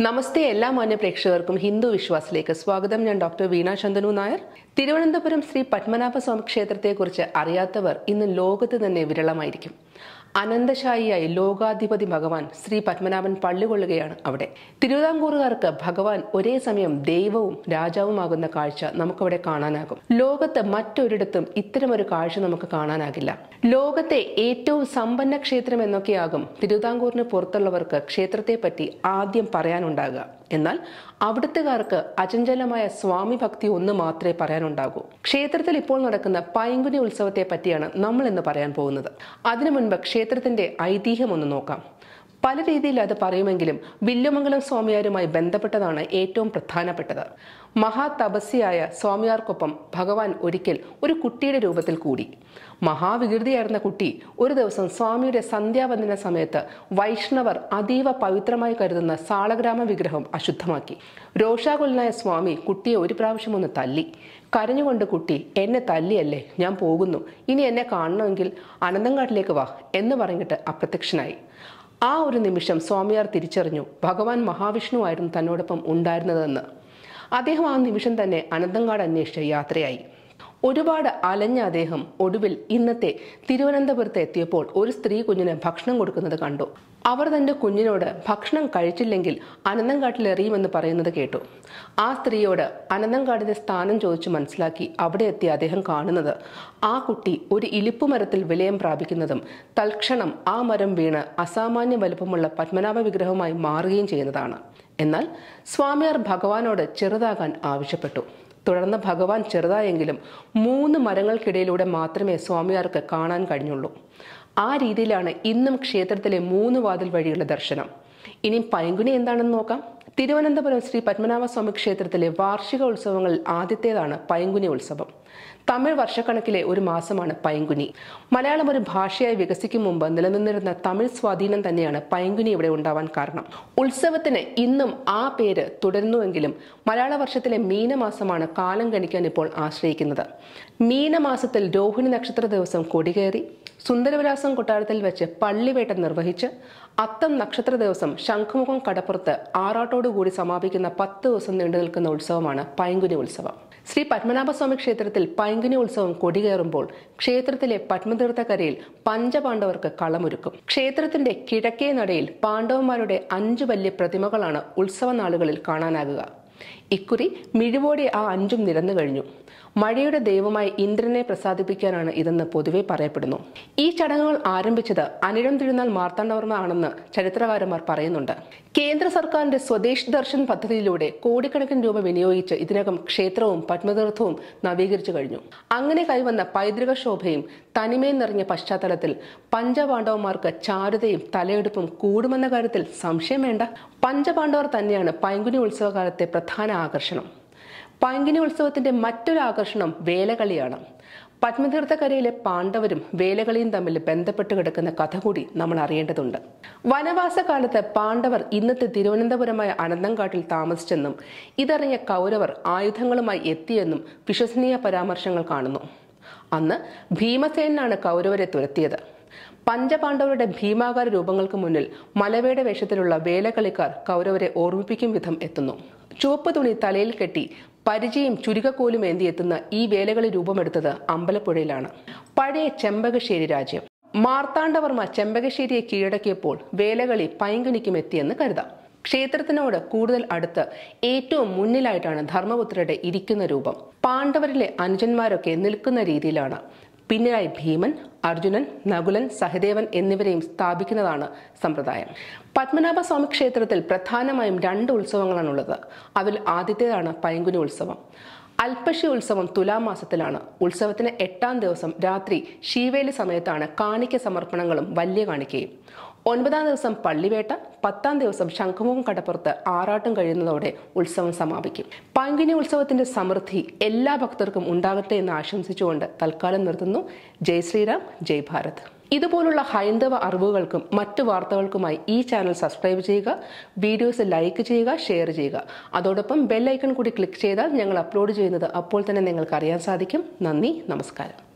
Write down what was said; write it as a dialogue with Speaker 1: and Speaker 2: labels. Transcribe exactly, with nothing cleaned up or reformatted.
Speaker 1: നമസ്തേ എല്ലാ മാന്യ പ്രേക്ഷകർക്കും ഹിന്ദു വിശ്വാസത്തിലേക്ക് സ്വാഗതം. ഞാൻ ഡോക്ടർ വീണ ചന്ദനു നായർ. തിരുവനന്തപുരം ശ്രീ പത്മനാഭസ്വാമി ക്ഷേത്രത്തെക്കുറിച്ച് അറിയാത്തവർ ഇന്ന് ലോകത്ത് തന്നെ വിരളമായിരിക്കും. അനന്തശായിയായി ലോകാധിപതി ഭഗവാൻ ശ്രീ പത്മനാഭൻ പള്ളികൊള്ളുകയാണ് അവിടെ. തിരുവിതാംകൂറുകാർക്ക് ഭഗവാൻ ഒരേ സമയം ദൈവവും രാജാവുമാകുന്ന കാഴ്ച നമുക്കവിടെ കാണാനാകും. ലോകത്ത് മറ്റൊരിടത്തും ഇത്തരമൊരു കാഴ്ച നമുക്ക് കാണാനാകില്ല. ലോകത്തെ ഏറ്റവും സമ്പന്ന ക്ഷേത്രം എന്നൊക്കെയാകും തിരുവിതാംകൂറിന് പുറത്തുള്ളവർക്ക് ക്ഷേത്രത്തെ പറ്റി ആദ്യം പറയാനുണ്ടാകുക. എന്നാൽ അവിടുത്തുകാർക്ക് അചഞ്ചലമായ സ്വാമി ഭക്തി ഒന്ന് മാത്രമേ പറയാനുണ്ടാകൂ. ക്ഷേത്രത്തിൽ ഇപ്പോൾ നടക്കുന്ന പൈങ്കുനി ഉത്സവത്തെ പറ്റിയാണ് നമ്മൾ ഇന്ന് പറയാൻ പോകുന്നത്. അതിനു മുൻപ് ക്ഷേത്രത്തിന്റെ ഐതിഹ്യം ഒന്ന് നോക്കാം. പല രീതിയിൽ അത് പറയുമെങ്കിലും വില്ലുമംഗലം സ്വാമിയാരുമായി ബന്ധപ്പെട്ടതാണ് ഏറ്റവും പ്രധാനപ്പെട്ടത്. മഹാതപസ്യായ സ്വാമിയാർക്കൊപ്പം ഭഗവാൻ ഒരിക്കൽ ഒരു കുട്ടിയുടെ രൂപത്തിൽ കൂടി. മഹാവികൃതിയായിരുന്ന കുട്ടി ഒരു ദിവസം സ്വാമിയുടെ സന്ധ്യാവന്ദന സമയത്ത് വൈഷ്ണവർ അതീവ പവിത്രമായി കരുതുന്ന സാളഗ്രാമ വിഗ്രഹം അശുദ്ധമാക്കി. രോഷാകുലനായ സ്വാമി കുട്ടിയെ ഒരു പ്രാവശ്യം ഒന്ന് തല്ലി. കരഞ്ഞുകൊണ്ട് കുട്ടി, എന്നെ തല്ലിയല്ലേ, ഞാൻ പോകുന്നു, ഇനി എന്നെ കാണണമെങ്കിൽ അനന്തങ്കാട്ടിലേക്ക് വാ എന്ന് പറഞ്ഞിട്ട് അപ്രത്യക്ഷനായി. ആ ഒരു നിമിഷം സ്വാമിയാർ തിരിച്ചറിഞ്ഞു ഭഗവാൻ മഹാവിഷ്ണു ആയിരുന്നു തന്നോടൊപ്പം ഉണ്ടായിരുന്നതെന്ന്. അദ്ദേഹം ആ നിമിഷം തന്നെ അനന്തങ്കാട് അന്വേഷിച്ച് യാത്രയായി. ഒരുപാട് അലഞ്ഞ അദ്ദേഹം ഒടുവിൽ ഇന്നത്തെ തിരുവനന്തപുരത്ത് എത്തിയപ്പോൾ ഒരു സ്ത്രീ കുഞ്ഞിന് ഭക്ഷണം കൊടുക്കുന്നത് കണ്ടു. അവർ തന്റെ കുഞ്ഞിനോട് ഭക്ഷണം കഴിച്ചില്ലെങ്കിൽ അനന്തങ്കാട്ടിൽ എറിയുമെന്ന് പറയുന്നത് കേട്ടു. ആ സ്ത്രീയോട് അനന്തങ്കാടിന്റെ സ്ഥാനം ചോദിച്ചു മനസ്സിലാക്കി അവിടെ എത്തി അദ്ദേഹം കാണുന്നത് ആ കുട്ടി ഒരു ഇലിപ്പുമരത്തിൽ വിലയം പ്രാപിക്കുന്നതും തൽക്ഷണം ആ മരം വീണ് അസാമാന്യ വലുപ്പമുള്ള പത്മനാഭ വിഗ്രഹമായി മാറുകയും ചെയ്യുന്നതാണ്. എന്നാൽ സ്വാമിയാർ ഭഗവാനോട് ചെറുതാകാൻ ആവശ്യപ്പെട്ടു. തുടർന്ന് ഭഗവാൻ ചെറുതായെങ്കിലും മൂന്ന് മരങ്ങൾക്കിടയിലൂടെ മാത്രമേ സ്വാമിയാർക്ക് കാണാൻ കഴിഞ്ഞുള്ളൂ. ആ രീതിയിലാണ് ഇന്നും ക്ഷേത്രത്തിലെ മൂന്ന് വാതിൽ വഴിയുള്ള ദർശനം. ഇനി പൈങ്കുനി എന്താണെന്ന് നോക്കാം. തിരുവനന്തപുരം ശ്രീ പത്മനാഭസ്വാമി ക്ഷേത്രത്തിലെ വാർഷിക ഉത്സവങ്ങളിൽ ആദ്യത്തേതാണ് പൈങ്കുനി ഉത്സവം. തമിഴ് വർഷക്കണക്കിലെ ഒരു മാസമാണ് പൈങ്കുനി. മലയാളം ഒരു ഭാഷയായി വികസിക്കും മുമ്പ് നിലനിന്നിരുന്ന തമിഴ് സ്വാധീനം തന്നെയാണ് പൈങ്കുനി ഇവിടെ ഉണ്ടാവാൻ കാരണം. ഉത്സവത്തിന് ഇന്നും ആ പേര് തുടരുന്നുവെങ്കിലും മലയാള വർഷത്തിലെ മീനമാസമാണ് കാലം ഗണിക്കാൻ ഇപ്പോൾ ആശ്രയിക്കുന്നത്. മീനമാസത്തിൽ രോഹിണി നക്ഷത്ര ദിവസം കൊടികയറി സുന്ദരവിലാസം കൊട്ടാരത്തിൽ വെച്ച് പള്ളിവേട്ട നിർവഹിച്ച് അത്തം നക്ഷത്ര ദിവസം ശംഖുമുഖം കടപ്പുറത്ത് ആറാട്ടോടുകൂടി സമാപിക്കുന്ന പത്ത് ദിവസം നീണ്ടു നിൽക്കുന്ന ഉത്സവമാണ് പൈങ്കുനി ഉത്സവം. ശ്രീ പത്മനാഭസ്വാമി ക്ഷേത്രത്തിൽ പൈങ്കുനി ഉത്സവം കൊടികയറുമ്പോൾ ക്ഷേത്രത്തിലെ പത്മതീർത്ഥക്കരയിൽ പഞ്ചപാണ്ഡവർക്ക് കളമൊരുക്കും. ക്ഷേത്രത്തിന്റെ കിഴക്കേ നടയിൽ പാണ്ഡവന്മാരുടെ അഞ്ചു വലിയ പ്രതിമകളാണ് ഉത്സവ നാളുകളിൽ കാണാനാകുക. ഇക്കുറി മിഴിവോടെ ആ അഞ്ചും നിരന്നു കഴിഞ്ഞു. മഴയുടെ ദൈവമായി ഇന്ദ്രനെ പ്രസാദിപ്പിക്കാനാണ് ഇതെന്ന് പൊതുവെ പറയപ്പെടുന്നു. ഈ ചടങ്ങുകൾ ആരംഭിച്ചത് അനിഴം തിരുനാൾ മാർത്താണ്ഡവർമ്മ ആണെന്ന് ചരിത്രകാരന്മാർ പറയുന്നുണ്ട്. കേന്ദ്ര സർക്കാരിന്റെ സ്വദേശ് ദർശൻ പദ്ധതിയിലൂടെ കോടിക്കണക്കിന് രൂപ വിനിയോഗിച്ച് ഇതിനകം ക്ഷേത്രവും പത്മതീർത്ഥവും നവീകരിച്ചു കഴിഞ്ഞു. അങ്ങനെ കൈവന്ന പൈതൃക ശോഭയും തനിമയും നിറഞ്ഞ പശ്ചാത്തലത്തിൽ പഞ്ചപാണ്ഡവന്മാർക്ക് ചാരുതയും തലയെടുപ്പും കൂടുമെന്ന കാര്യത്തിൽ സംശയം വേണ്ട. പഞ്ചപാണ്ഡവർ തന്നെയാണ് പൈങ്കുനി ഉത്സവകാലത്തെ പ്രധാന ആകർഷണം. പൈങ്കുനി ഉത്സവത്തിന്റെ മറ്റൊരു ആകർഷണം വേലകളിയാണ്. പത്മതീർത്ഥക്കരയിലെ പാണ്ഡവരും വേലകളിയും തമ്മിൽ ബന്ധപ്പെട്ട് കിടക്കുന്ന കഥ കൂടി നമ്മൾ അറിയേണ്ടതുണ്ട്. വനവാസകാലത്ത് പാണ്ഡവർ ഇന്നത്തെ തിരുവനന്തപുരമായ അനന്തങ്കാട്ടിൽ താമസിച്ചെന്നും ഇതറിഞ്ഞ കൗരവർ ആയുധങ്ങളുമായി എത്തിയെന്നും വിശ്വസനീയ പരാമർശങ്ങൾ കാണുന്നു. അന്ന് ഭീമസേനാണ് കൗരവരെ തുരത്തിയത്. പഞ്ചപാണ്ഡവരുടെ ഭീമാകാര രൂപങ്ങൾക്ക് മുന്നിൽ മലവേട വേഷത്തിലുള്ള വേലകളിക്കാർ കൗരവരെ ഓർമ്മിപ്പിക്കും വിധം എത്തുന്നു. ചുവപ്പ് തുണി തലയിൽ കെട്ടി പരിചയും ചുരുക്കക്കോലും ഏന്തിയെത്തുന്ന ഈ വേലകളി രൂപമെടുത്തത് അമ്പലപ്പുഴയിലാണ്. പഴയ ചെമ്പകശ്ശേരി രാജ്യം. മാർത്താണ്ഡവർമ്മ ചെമ്പകശ്ശേരിയെ കീഴടക്കിയപ്പോൾ വേലകളി പൈങ്കുനിക്കും എത്തിയെന്ന് കരുതാം. ക്ഷേത്രത്തിനോട് കൂടുതൽ അടുത്ത് ഏറ്റവും മുന്നിലായിട്ടാണ് ധർമ്മപുത്രരുടെ ഇരിക്കുന്ന രൂപം. പാണ്ഡവരിലെ അനുജന്മാരൊക്കെ നിൽക്കുന്ന രീതിയിലാണ്. പിന്നിലായി ഭീമൻ, അർജുനൻ, നകുലൻ, സഹദേവൻ എന്നിവരെയും സ്ഥാപിക്കുന്നതാണ് സമ്പ്രദായം. പത്മനാഭസ്വാമി ക്ഷേത്രത്തിൽ പ്രധാനമായും രണ്ട് ഉത്സവങ്ങളാണുള്ളത്. അതിൽ ആദ്യത്തേതാണ് പൈങ്കുനി ഉത്സവം. അൽപ്പശി ഉത്സവം തുലാമാസത്തിലാണ്. ഉത്സവത്തിന് എട്ടാം ദിവസം രാത്രി ശീവേലി സമയത്താണ് കാണിക്ക സമർപ്പണങ്ങളും വലിയ കാണിക്കയും. ഒൻപതാം ദിവസം പള്ളിവേട്ട, പത്താം ദിവസം ശംഖുമുഖം കടപ്പുറത്ത് ആറാട്ടും കഴിയുന്നതോടെ ഉത്സവം സമാപിക്കും. പൈങ്കുനി ഉത്സവത്തിന്റെ സമൃദ്ധി എല്ലാ ഭക്തർക്കും ഉണ്ടാകട്ടെ എന്ന് ആശംസിച്ചുകൊണ്ട് തൽക്കാലം നിർത്തുന്നു. ജയ് ശ്രീറാം, ജയ് ഭാരത്. ഇതുപോലുള്ള ഹൈന്ദവ അറിവുകൾക്കും മറ്റു വാർത്തകൾക്കുമായി ഈ ചാനൽ സബ്സ്ക്രൈബ് ചെയ്യുക, വീഡിയോസ് ലൈക്ക് ചെയ്യുക, ഷെയർ ചെയ്യുക. അതോടൊപ്പം ബെൽ ഐക്കൺ കൂടി ക്ലിക്ക് ചെയ്താൽ ഞങ്ങൾ അപ്ലോഡ് ചെയ്യുന്നത് അപ്പോൾ തന്നെ നിങ്ങൾക്ക് അറിയാൻ സാധിക്കും. നന്ദി, നമസ്കാരം.